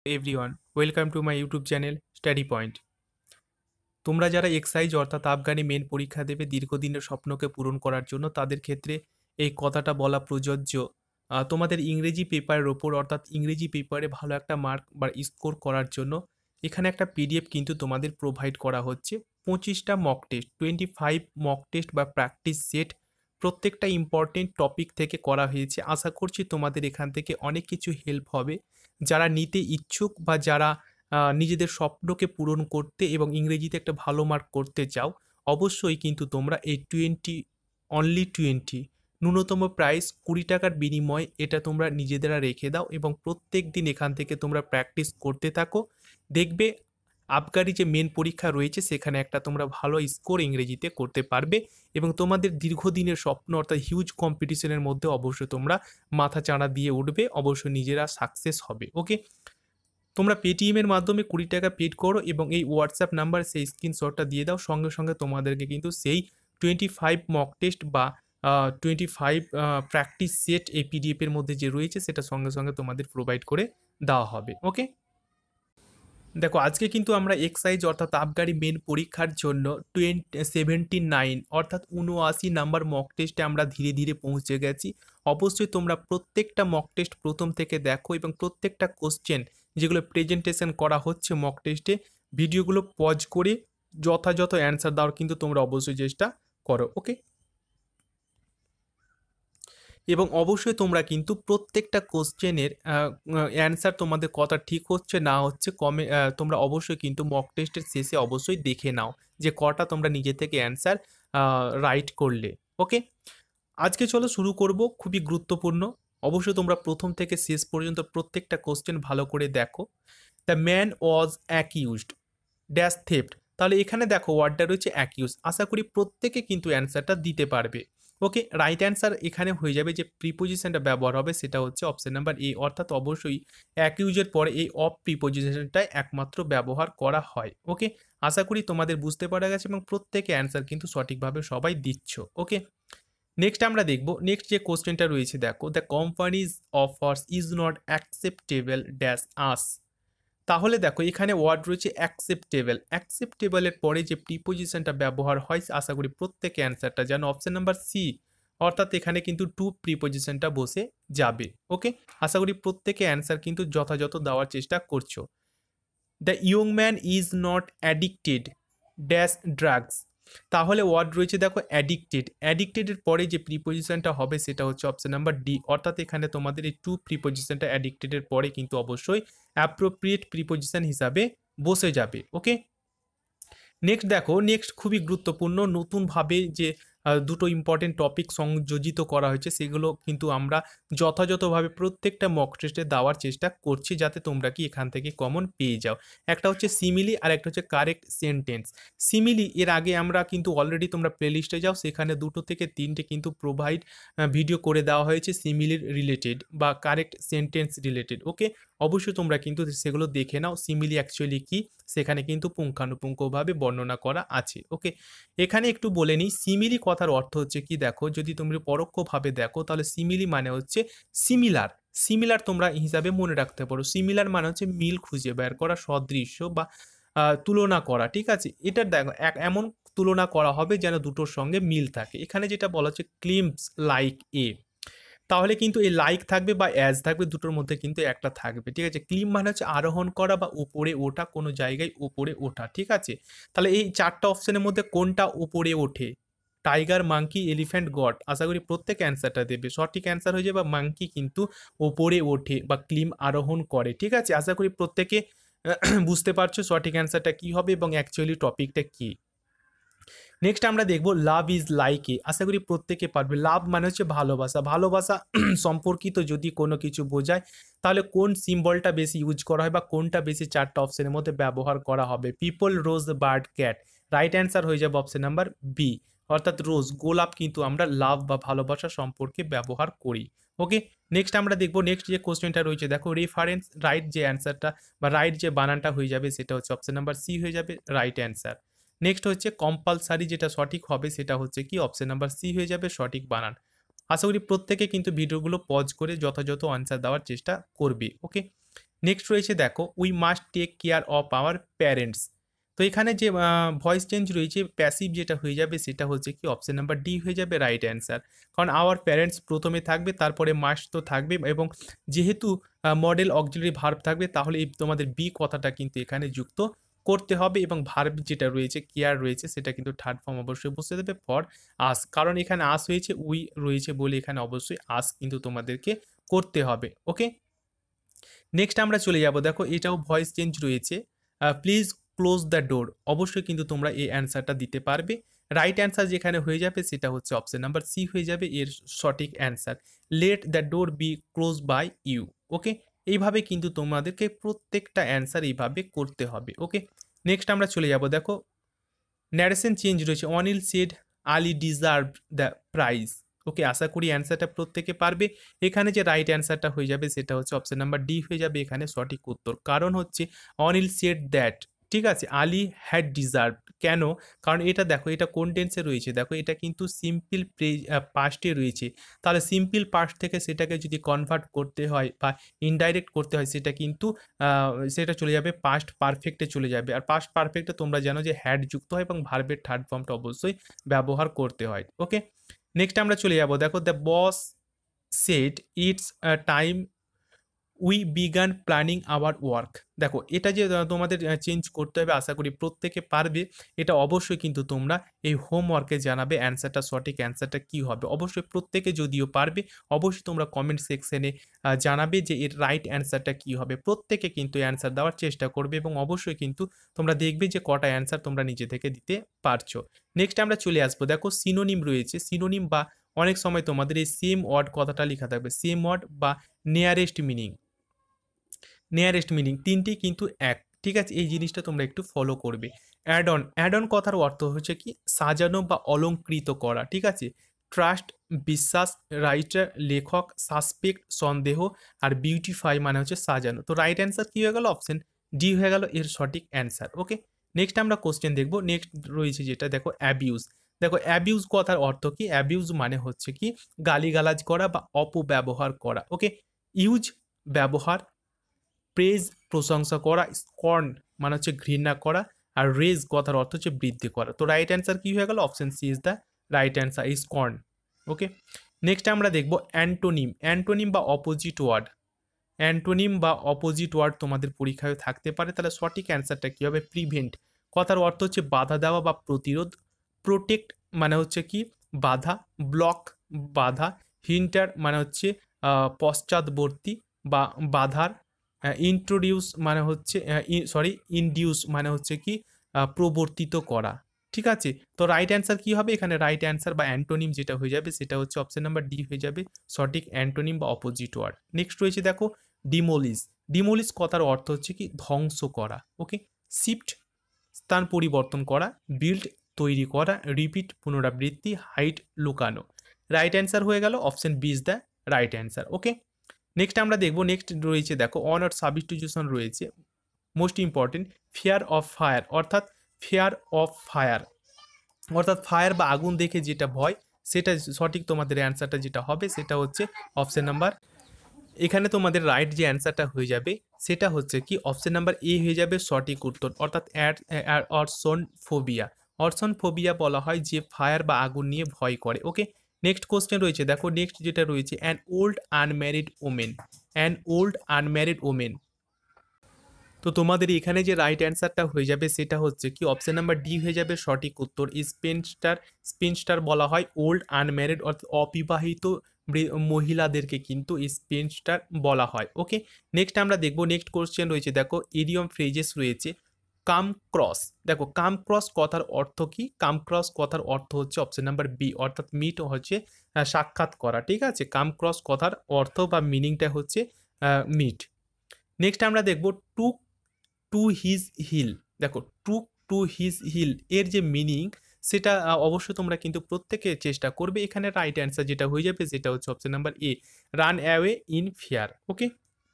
Everyone, welcome to my YouTube channel study point. তোমরা যারা excise অর্থাৎ আফগানি মেন পরীক্ষা দেবে দীর্ঘদিনের স্বপ্নকে পূরণ করার জন্য, তাদের ক্ষেত্রে এই কথাটা বলা প্রযোজ্য। তোমাদের ইংরেজি পেপারের ওপর অর্থাৎ ইংরেজি পেপারে ভালো একটা মার্ক বা স্কোর করার জন্য এখানে একটা পিডিএফ কিন্তু তোমাদের প্রোভাইড করা হচ্ছে। 25টা মক টেস্ট, 25 মক টেস্ট বা প্র্যাকটিস সেট, প্রত্যেকটা ইম্পর্টেন্ট টপিক থেকে করা হয়েছে। আশা করছি তোমাদের এখান থেকে অনেক কিছু হেল্প হবে। যারা নিতে ইচ্ছুক বা যারা নিজেদের স্বপ্নকে পূরণ করতে এবং ইংরেজিতে একটা ভালো মার্ক করতে চাও, অবশ্যই কিন্তু তোমরা এই অনলি 20 ন্যূনতম প্রাইস 20 টাকার বিনিময়ে এটা তোমরা নিজেদেরা রেখে দাও এবং প্রত্যেক দিন এখান থেকে তোমরা প্র্যাকটিস করতে থাকো। দেখবে আবগারি যে মেন পরীক্ষা রয়েছে সেখানে একটা তোমরা ভালো স্কোর ইংরেজিতে করতে পারবে এবং তোমাদের দীর্ঘদিনের স্বপ্ন অর্থাৎ হিউজ কম্পিটিশনের মধ্যে অবশ্যই তোমরা মাথা চাড়া দিয়ে উঠবে, অবশ্যই নিজেরা সাকসেস হবে। ওকে, তোমরা পেটিএমের মাধ্যমে 20 টাকা পেড করো এবং এই হোয়াটসঅ্যাপ নাম্বার সেই স্ক্রিনশটটা দিয়ে দাও। সঙ্গে সঙ্গে তোমাদেরকে কিন্তু সেই 25 মক টেস্ট বা 25 প্র্যাকটিস সেট এই পিডিএফের মধ্যে যে রয়েছে সেটা সঙ্গে সঙ্গে তোমাদের প্রোভাইড করে দেওয়া হবে। ওকে, দেখো আজকে কিন্তু আমরা এক্সাইজ অর্থাৎ আবগারি মেন পরীক্ষার জন্য 79 অর্থাৎ 79 নাম্বার মক টেস্টে আমরা ধীরে ধীরে পৌঁছে গেছি। অবশ্যই তোমরা প্রত্যেকটা মক টেস্ট প্রথম থেকে দেখো এবং প্রত্যেকটা কোশ্চেন যেগুলো প্রেজেন্টেশন করা হচ্ছে মক টেস্টে, ভিডিওগুলো পজ করে যথাযথ অ্যান্সার দেওয়ার কিন্তু তোমরা অবশ্যই চেষ্টা করো। ওকে, এবং অবশ্যই তোমরা কিন্তু প্রত্যেকটা কোশ্চেনের অ্যান্সার তোমাদের কথা ঠিক হচ্ছে না হচ্ছে তোমরা অবশ্যই কিন্তু মক টেস্টের শেষে অবশ্যই দেখে নাও যে কটা তোমরা নিজে থেকে অ্যান্সার রাইট করলে। ওকে, আজকে চলো শুরু করব, খুবই গুরুত্বপূর্ণ। অবশ্যই তোমরা প্রথম থেকে শেষ পর্যন্ত প্রত্যেকটা কোশ্চেন ভালো করে দেখো। The man was accused dash theft, তাহলে এখানে দেখো ওয়ার্ডটা রয়েছে অ্যাকিউজ। আশা করি প্রত্যেকে কিন্তু অ্যান্সারটা দিতে পারবে। ওকে, রাইট অ্যান্সার এখানে হয়ে যাবে, যে প্রিপোজিশনটা ব্যবহার হবে সেটা হচ্ছে অপশন নাম্বার এ, অর্থাৎ অবশ্যই অ্যাকিউজের পরে এই অফ প্রিপোজিশনটাই একমাত্র ব্যবহার করা হয়। ওকে, আশা করি তোমাদের বুঝতে পারা গেছে এবং প্রত্যেকে অ্যান্সার কিন্তু সঠিকভাবে সবাই দিচ্ছ। ওকে, নেক্সট আমরা দেখব, নেক্সট যে কোশ্চেনটা রয়েছে দেখো, the companies offers is not acceptable dash us. তাহলে দেখো এখানে ওয়ার্ড রয়েছে অ্যাকসেপ্টেবল। অ্যাকসেপ্টেবলের পরে যে প্রিপোজিশনটা ব্যবহার হয় আশা করি প্রত্যেকে অ্যান্সারটা জানো, অপশন নাম্বার সি, অর্থাৎ এখানে কিন্তু টু প্রিপোজিশনটা বসে যাবে। ওকে, আশা করি প্রত্যেকে অ্যান্সার কিন্তু যথাযথ দেওয়ার চেষ্টা করছো। The young man is not addicted dash drugs. তাহলে ওয়ার্ড রয়েছে দেখো অ্যাডিক্টেড। অ্যাডিক্টেডের পরে যে প্রিপোজিশনটা হবে সেটা হচ্ছে অপশন নাম্বার ডি, অর্থাৎ এখানে তোমাদের এই টু প্রিপোজিশনটা অ্যাডিক্টেডের পরে কিন্তু অবশ্যই অ্যাপ্রোপ্রিয়েট প্রিপোজিশন হিসাবে বসে যাবে। ওকে, নেক্সট দেখো, নেক্সট খুবই গুরুত্বপূর্ণ, নতুনভাবে যে দুটো ইম্পর্টেন্ট টপিক সংযোজিত করা হয়েছে সেগুলো কিন্তু আমরা যথাযথভাবে প্রত্যেকটা মক টেস্টে দেওয়ার চেষ্টা করছি যাতে তোমরা কি এখান থেকে কমন পেয়ে যাও। একটা হচ্ছে সিমিলি আর একটা হচ্ছে কারেক্ট সেন্টেন্স। সিমিলি এর আগে আমরা কিন্তু অলরেডি তোমরা প্লেলিস্টে যাও, সেখানে 2 থেকে 3টে কিন্তু প্রোভাইড ভিডিও করে দেওয়া হয়েছে সিমিলির রিলেটেড বা কারেক্ট সেন্টেন্স রিলেটেড। ওকে, অবশ্যই তোমরা কিন্তু সেগুলো দেখে নাও, সিমিলি অ্যাকচুয়ালি কি সেখানে কিন্তু পুঙ্খানুপুঙ্খভাবে বর্ণনা করা আছে। ওকে, এখানে একটু বলে নিই সিমিলি কথার অর্থ হচ্ছে কি, দেখো যদি তুমি পরোক্ষভাবে দেখো তাহলে সিমিলি মানে হচ্ছে সিমিলার। সিমিলার তোমরা হিসাবে মনে রাখতে পারো, সিমিলার মানে হচ্ছে মিল খুঁজে বের করা, সদৃশ্য বা তুলনা করা। ঠিক আছে, এটা দেখো এমন তুলনা করা হবে যেন দুটোর সঙ্গে মিল থাকে। এখানে যেটা বলা হচ্ছে ক্লিমস লাইক এ, তাহলে কিন্তু এই লাইক থাকবে বা অ্যাজ থাকবে, দুটোর মধ্যে কিন্তু একটা থাকবে। ঠিক আছে, ক্লিম মানে হচ্ছে আরোহণ করা বা উপরে ওঠা, কোনো জায়গায় উপরে ওঠা। ঠিক আছে, তাহলে এই 4টা অপশনের মধ্যে কোনটা উপরে ওঠে? Tiger, monkey, elephant, god. আশা করি প্রত্যেক অ্যান্সারটা দেবে, সঠিক অ্যান্সার হয়ে যাবে বা মাঙ্কি কিন্তু ওপরে ওঠে বা ক্লিম আরোহণ করে। ঠিক আছে, আশা করি প্রত্যেকে বুঝতে পারছো সঠিক অ্যান্সারটা কি হবে এবং অ্যাকচুয়ালি টপিকটা কি। নেক্সট আমরা দেখব লাভ ইজ লাইক এ। আশা করি প্রত্যেকে পারবে। লাভ মানে হচ্ছে ভালোবাসা। ভালোবাসা সম্পর্কিত যদি কোনো কিছু বোঝায় তাহলে কোন সিম্বলটা বেশি ইউজ করা হয় বা কোনটা বেশি 4টা অপশনের মধ্যে ব্যবহার করা হবে? People, rose, bird, cat. Right answer হয়ে যাবে অপশন নাম্বার বি, অর্থাৎ রোজ, গোলাপ কিন্তু আমরা লাভ বা ভালোবাসা সম্পর্কে ব্যবহার করি। ওকে, নেক্সট আমরা দেখব, নেক্সট যে কোশ্চেনটা রয়েছে দেখো রেফারেন্স। রাইট যে অ্যান্সারটা বা রাইট যে বানানটা হয়ে যাবে সেটা হচ্ছে অপশন নাম্বার সি হয়ে যাবে রাইট অ্যান্সার। নেক্সট হচ্ছে কম্পালসারি, যেটা সঠিক হবে সেটা হচ্ছে কি অপশন নাম্বার সি হয়ে যাবে সঠিক বানান। আশা করি প্রত্যেকে কিন্তু ভিডিওগুলো পজ করে যথাযথ আনসার দেওয়ার চেষ্টা করবে। ওকে, নেক্সট রয়েছে দেখো we must take care of our parents. তো এখানে যে ভয়েস চেঞ্জ রয়েছে প্যাসিভ যেটা হয়ে যাবে সেটা হচ্ছে কি অপশন নাম্বার ডি হয়ে যাবে রাইট অ্যান্সার। কারণ আওয়ার প্যারেন্টস প্রথমে থাকবে, তারপরে মাস্ট তো থাকবে, এবং যেহেতু মডেল অক্সিলারি ভার্ব থাকবে তাহলে এই তোমাদের বি কথাটা কিন্তু এখানে যুক্ত করতে হবে, এবং ভার্ব যেটা রয়েছে কেয়ার রয়েছে সেটা কিন্তু থার্ড ফর্ম অবশ্যই বসে দেবে ফর আস, কারণ এখানে আস হয়েছে উই রয়েছে বলে এখানে অবশ্যই আস কিন্তু তোমাদেরকে করতে হবে। ওকে, নেক্সট আমরা চলে যাব, দেখো এটাও ভয়েস চেঞ্জ রয়েছে, প্লিজ ক্লোজ দ্য ডোর। অবশ্যই কিন্তু তোমরা এই অ্যান্সারটা দিতে পারবে। রাইট অ্যান্সার যেখানে হয়ে যাবে সেটা হচ্ছে অপশন নাম্বার সি হয়ে যাবে এর সঠিক answer, let the door be close by you. Okay, এইভাবে কিন্তু তোমাদেরকে প্রত্যেকটা অ্যান্সার এইভাবে করতে হবে। ওকে, নেক্সট আমরা চলে যাব, দেখো ন্যারেশন চেঞ্জ রয়েছে, Anil said Ali deserve the prize. Okay, আশা করি অ্যান্সারটা প্রত্যেকে পারবে। এখানে যে রাইট অ্যান্সারটা হয়ে যাবে সেটা হচ্ছে অপশন নাম্বার ডি হয়ে যাবে এখানে সঠিক উত্তর, কারণ হচ্ছে অনিল সেড দ্যাট, ঠিক আছে, আলি হ্যাড ডিজার্ভ। কেন? কারণ এটা দেখো এটা কোন টেন্সে রয়েছে, দেখো এটা কিন্তু সিম্পল পাস্টে রয়েছে, তাহলে সিম্পল পাস্ট থেকে সেটাকে যদি কনভার্ট করতে হয় বা ইনডাইরেক্ট করতে হয় সেটা কিন্তু সেটা চলে যাবে পাস্ট পারফেক্টে চলে যাবে, আর পাস্ট পারফেক্টে তোমরা জানো যে হ্যাড যুক্ত হয় এবং ভার্বের থার্ড ফর্মটা অবশ্যই ব্যবহার করতে হয়। ওকে, নেক্সট আমরা চলে যাব, দেখো the boss said it's time we began planning our work. দেখো এটা যে তোমাদের চেঞ্জ করতে হবে, আশা করি প্রত্যেকে পারবে। এটা অবশ্যই কিন্তু তোমরা এই হোমওয়ার্কে জানাবে অ্যান্সারটা, সঠিক অ্যান্সারটা কি হবে। অবশ্যই প্রত্যেকে যদিও পারবে অবশ্যই তোমরা কমেন্ট সেকশনে জানাবে যে এর রাইট অ্যান্সারটা কি হবে। প্রত্যেকে কিন্তু অ্যান্সার দেওয়ার চেষ্টা করবে এবং অবশ্যই কিন্তু তোমরা দেখবে যে কটা অ্যান্সার তোমরা নিজে থেকে দিতে পারছো। নেক্সট আমরা চলে আসবো, দেখো সিনোনিম রয়েছে, সিনোনিম বা অনেক সময় তোমাদের এই সেম ওয়ার্ড কথাটা লেখা থাকবে, সেম ওয়ার্ড বা নিয়ারেস্ট মিনিং, নিয়ারেস্ট মিনিং তিনটি কিন্তু এক, ঠিক আছে, এই জিনিসটা তোমরা একটু ফলো করবে। অ্যাড অন, অ্যাড অন কথার অর্থ হচ্ছে কি সাজানো বা অলঙ্কৃত করা, ঠিক আছে। ট্রাস্ট বিশ্বাস, রাইটার লেখক, সাসপেক্ট সন্দেহ, আর বিউটিফাই মানে হচ্ছে সাজানো। তো রাইট অ্যান্সার কি হয়ে গেল, অপশন ডি হয়ে গেল এর সঠিক অ্যান্সার। ওকে, নেক্সট আমরা কোশ্চেন দেখবো, নেক্সট রয়েছে যেটা দেখো অ্যাবিউজ। দেখো অ্যাবিউজ কথার অর্থ কি, অ্যাবিউজ মানে হচ্ছে কি গালিগালাজ করা বা অপব্যবহার করা। ওকে, ইউজ ব্যবহার, প্রেজ প্রশংসা করা, স্কর্ন মানে হচ্ছে ঘৃণা করা, আর রেজ কথার অর্থ হচ্ছে বৃদ্ধি করা। তো রাইট অ্যান্সার কি হয়ে গেল, option C is the right answer, is scorn. Okay, next আমরা দেখবো অ্যান্টোনিম, অ্যান্টোনিম বা অপোজিট ওয়ার্ড, অ্যান্টোনিম বা অপোজিট ওয়ার্ড তোমাদের পরীক্ষায় থাকতে পারে, তাহলে সঠিক অ্যান্সারটা কী হবে, প্রিভেন্ট কথার অর্থ হচ্ছে বাধা দেওয়া বা প্রতিরোধ, প্রোটেক্ট মানে হচ্ছে কি বাধা, ব্লক বাধা, হিন্টার মানে হচ্ছে পশ্চাৎবর্তী বা বাধার, ইন্ট্রোডিউস মানে হচ্ছে ইনডিউস মানে হচ্ছে কি প্রবর্তিত করা। ঠিক আছে, তো রাইট অ্যান্সার কি হবে এখানে, রাইট অ্যান্সার বা অ্যান্টোনিম যেটা হয়ে যাবে সেটা হচ্ছে অপশন নাম্বার ডি হয়ে যাবে সঠিক অ্যান্টোনিম বা অপোজিট ওয়ার্ড। নেক্সট রয়েছে দেখো ডিমোলিশ, ডিমোলিশ কথার অর্থ হচ্ছে কি ধ্বংস করা। ওকে, শিফট স্থান পরিবর্তন করা, বিল্ড তৈরি করা, রিপিট পুনরাবৃত্তি, হাইড লুকানো। রাইট অ্যান্সার হয়ে গেল option B is the right answer. Okay, next আমরা দেখবো, নেক্সট রয়েছে দেখো অন অর সাবস্টিটিউশন রয়েছে, most important fear of fire, অর্থাৎ ফিয়ার অফ ফায়ার অর্থাৎ ফায়ার বা আগুন দেখে যেটা ভয়, সেটা সঠিক তোমাদের অ্যান্সারটা যেটা হবে সেটা হচ্ছে অপশন নাম্বার, এখানে তোমাদের রাইট যে অ্যান্সারটা হয়ে যাবে সেটা হচ্ছে কি অপশন নাম্বার এ হয়ে যাবে সঠিক উত্তর, অর্থাৎ অর্সন ফোবিয়া। অর্সন ফোবিয়া বলা হয় যে ফায়ার বা আগুন নিয়ে ভয় করে। ওকে, নেক্সট কোশ্চেন রয়েছে দেখো, নেক্সট যেটা রয়েছে an old unmarried women, an old unmarried women. তো তোমাদের এখানে যে রাইট অ্যান্সারটা হয়ে যাবে সেটা হচ্ছে কি অপশন নাম্বার ডি হয়ে যাবে সঠিক উত্তর, স্পিনস্টার, স্পিনস্টার বলা হয় ওল্ড আনম্যারিড অর্থাৎ অবিবাহিত মহিলাদেরকে কিন্তু স্পিনস্টার বলা হয়। ওকে, নেক্সট আমরা দেখবো, নেক্সট কোশ্চেন রয়েছে দেখো ইডিয়ম ফ্রেজেস রয়েছে, কাম ক্রস। দেখো কাম ক্রস কথার অর্থ কি, কাম ক্রস কথার অর্থ হচ্ছে অপশন নাম্বার বি, অর্থাৎ মিট হচ্ছে সাক্ষাৎ করা। ঠিক আছে, কাম ক্রস কথার অর্থ বা মিনিংটা হচ্ছে মিট। নেক্সট আমরা দেখবো টু টু হিজ হিল। দেখো টু টু হিজ হিল এর যে মিনিং সেটা অবশ্যই তোমরা কিন্তু প্রত্যেকে চেষ্টা করবে। এখানে রাইট অ্যান্সার যেটা হয়ে যাবে সেটা হচ্ছে option number A, run away in fear. Okay,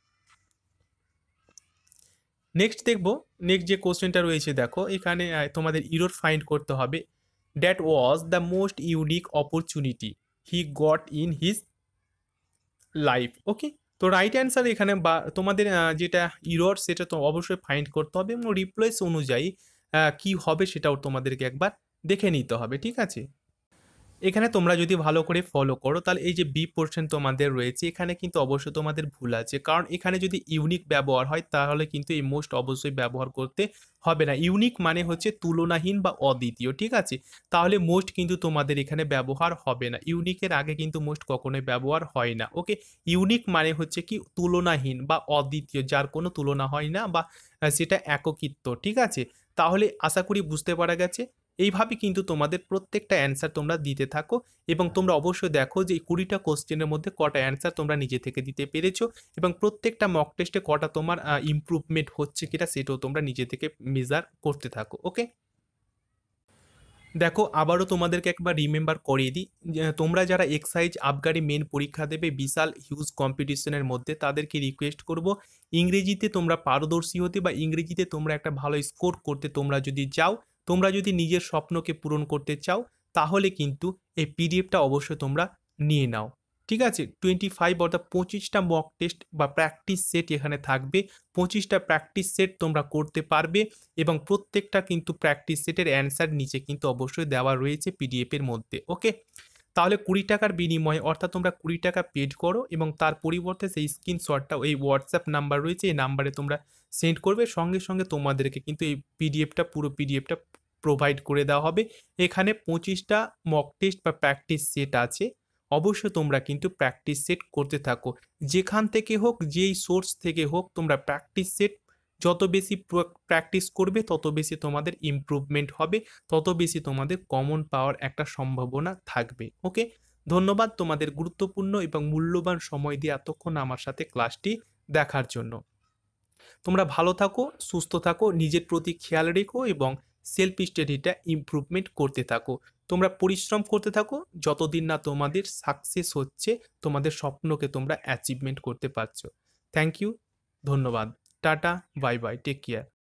next দেখবো, নেক্সট যে কোশ্চেনটা রয়েছে দেখো এখানে তোমাদের ইরোর ফাইন্ড করতে হবে, that was the most unique opportunity he got in his life. Okay, তো রাইট অ্যান্সার এখানে বা তোমাদের যেটা ইরর সেটা তো অবশ্যই ফাইন্ড করতে হবে এবং রিপ্লেস অনুযায়ী কি হবে সেটাও তোমাদেরকে একবার দেখে নিতে হবে, ঠিক আছে? এখানে তোমরা যদি ভালো করে ফলো করো তাহলে এই যে বি পোর্শন তোমাদের রয়েছে এখানে কিন্তু অবশ্যই তোমাদের ভুল আছে, কারণ এখানে যদি ইউনিক ব্যবহার হয় তাহলে কিন্তু এই মোস্ট অবশ্যই ব্যবহার করতে হবে না। ইউনিক মানে হচ্ছে তুলনাহীন বা অদ্বিতীয়, ঠিক আছে? তাহলে মোস্ট কিন্তু তোমাদের এখানে ব্যবহার হবে না, ইউনিকের আগে কিন্তু মোস্ট কখনোই ব্যবহার হয় না। ওকে, ইউনিক মানে হচ্ছে কি তুলনাহীন বা অদ্বিতীয়, যার কোনো তুলনা হয় না বা সেটা এককিত্ব, ঠিক আছে? তাহলে আশা করি বুঝতে পারা গেছে। এইভাবে কিন্তু তোমাদের প্রত্যেকটা অ্যান্সার তোমরা দিতে থাকো এবং তোমরা অবশ্যই দেখো যে এই 20টা কোশ্চেনের মধ্যে কটা অ্যান্সার তোমরা নিজে থেকে দিতে পেরেছো এবং প্রত্যেকটা মক টেস্টে কটা তোমার ইমপ্রুভমেন্ট হচ্ছে কিনা সেটাও তোমরা নিজে থেকে মেজার করতে থাকো। ওকে, দেখো আবারও তোমাদেরকে একবার রিমেম্বার করিয়ে দিই যে তোমরা যারা এক্সাইজ আবগারি মেন পরীক্ষা দেবে বিশাল হিউজ কম্পিটিশনের মধ্যে, তাদেরকে রিকোয়েস্ট করব ইংরেজিতে তোমরা পারদর্শী হতে বা ইংরেজিতে তোমরা একটা ভালো স্কোর করতে তোমরা যদি চাও, তোমরা যদি নিজের স্বপ্নকে পূরণ করতে চাও, তাহলে কিন্তু এই পিডিএফটা অবশ্যই তোমরা নিয়ে নাও। ঠিক আছে, 25 অর্থাৎ 25টা মক টেস্ট বা প্র্যাকটিস সেট এখানে থাকবে। 25টা প্র্যাকটিস সেট তোমরা করতে পারবে এবং প্রত্যেকটা কিন্তু প্র্যাকটিস সেটের অ্যান্সার নিচে কিন্তু অবশ্যই দেওয়া রয়েছে পিডিএফ এর মধ্যে। ওকে, তাহলে 20 টাকার বিনিময়ে অর্থাৎ তোমরা 20 টাকা পেড করো এবং তার পরিবর্তে সেই স্ক্রিনশটটা এই হোয়াটসঅ্যাপ নাম্বার রয়েছে এই নাম্বারে তোমরা সেন্ড করবে, সঙ্গে সঙ্গে তোমাদেরকে কিন্তু এই পিডিএফটা পুরো পিডিএফটা প্রোভাইড করে দেওয়া হবে। এখানে 25টা মক টেস্ট বা প্র্যাকটিস সেট আছে, অবশ্যই তোমরা কিন্তু প্র্যাকটিস সেট করতে থাকো। যেখান থেকে হোক, যেই সোর্স থেকে হোক, তোমরা প্র্যাকটিস সেট যত বেশি প্র্যাকটিস করবে তত বেশি তোমাদের ইমপ্রুভমেন্ট হবে, তত বেশি তোমাদের কমন পাওয়ার একটা সম্ভাবনা থাকবে। ওকে, ধন্যবাদ তোমাদের গুরুত্বপূর্ণ এবং মূল্যবান সময় দিয়ে এতক্ষণ আমার সাথে ক্লাসটি দেখার জন্য। তোমরা ভালো থাকো, সুস্থ থাকো, নিজের প্রতি খেয়াল রেখো এবং সেলফ স্টাডিটা ইমপ্রুভমেন্ট করতে থাকো। তোমরা পরিশ্রম করতে থাকো, যতদিন না তোমাদের সাকসেস হচ্ছে, তোমাদের স্বপ্নকে তোমরা অ্যাচিভমেন্ট করতে পারছো। থ্যাংক ইউ, ধন্যবাদ, tata, bye bye, take care.